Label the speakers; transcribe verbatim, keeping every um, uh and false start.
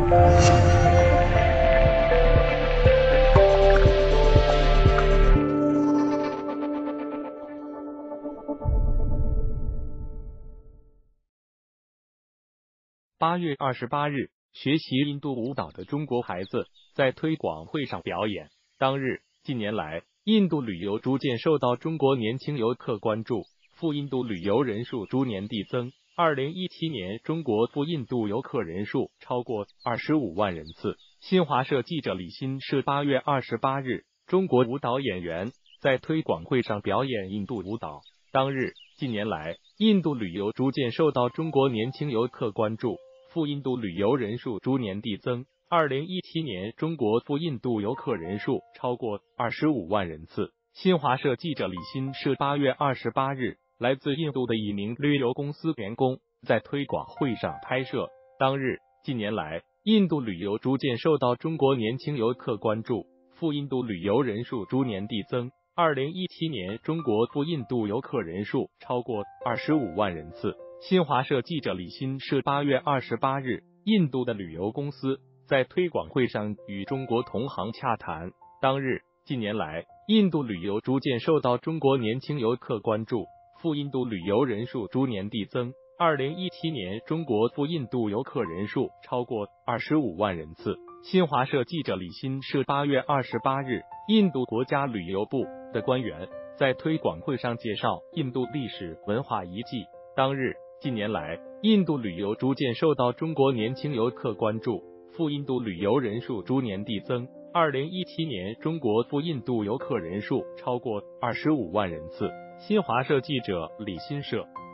Speaker 1: 八月二十八日，学习印度舞蹈的中国孩子在推广会上表演。当日，近年来，印度旅游逐渐受到中国年轻游客关注，赴印度旅游人数逐年递增。二零一七年，中国赴印度游客人数超过二十五万人次。新华社记者李欣是八月二十八日，中国舞蹈演员在推广会上表演印度舞蹈。当日，近年来，印度旅游逐渐受到中国年轻游客关注，赴印度旅游人数逐年递增。二零一七年，中国赴印度游客人数超过二十五万人次。新华社记者李欣是八月二十八日，来自印度的一名旅游公司员工在推广会上拍摄。当日，近年来，印度旅游逐渐受到中国年轻游客关注，赴印度旅游人数逐年递增。二零一七年，中国赴印度游客人数超过二十五万人次。新华社记者李欣是八月二十八日，印度的旅游公司在推广会上与中国同行洽谈。当日，近年来，印度旅游逐渐受到中国年轻游客关注，赴印度旅游人数逐年递增。二零一七年，中国赴印度游客人数超过二十五万人次。新华社记者李欣是八月二十八日，印度国家旅游部的官员在推广会上介绍印度历史文化遗迹。当日，近年来，印度旅游逐渐受到中国年轻游客关注，赴印度旅游人数逐年递增。二零一七年，中国赴印度游客人数超过二十五万人次。新华社记者李欣社